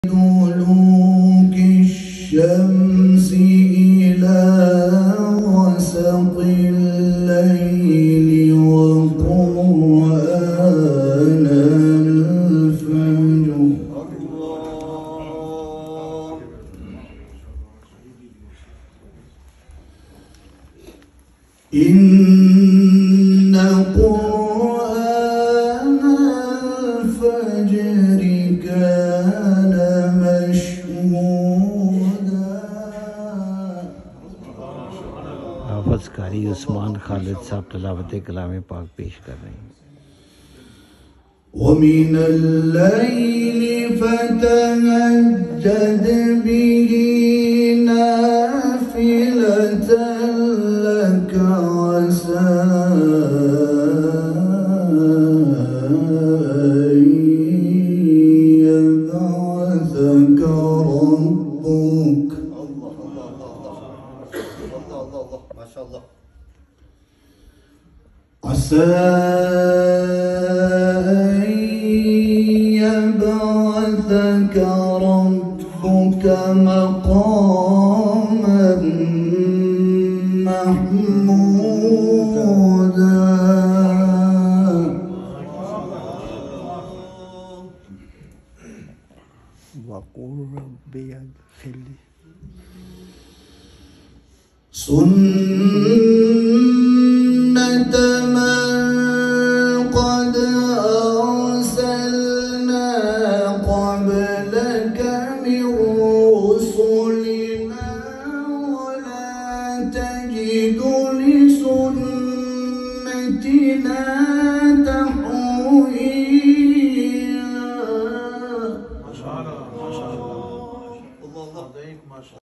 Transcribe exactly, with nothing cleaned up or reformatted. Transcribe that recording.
دلوك الشمس إلى غسق الليل وقرآن الفجر إن قرآن الفجر كان مشهودا. حافظ قاری عثمان خالد صاحب تلاوت کلام پاک پیش کر رہے ہیں. ومن الليل فتهجد به نافلة لك عسى أن يبعثك ربك عسى يبعثك ربك مقاما محمودا. وقل رب ادخلني سنة من قد أرسلنا قبلك من رسلنا ولا تجد لسنتنا تحويلا.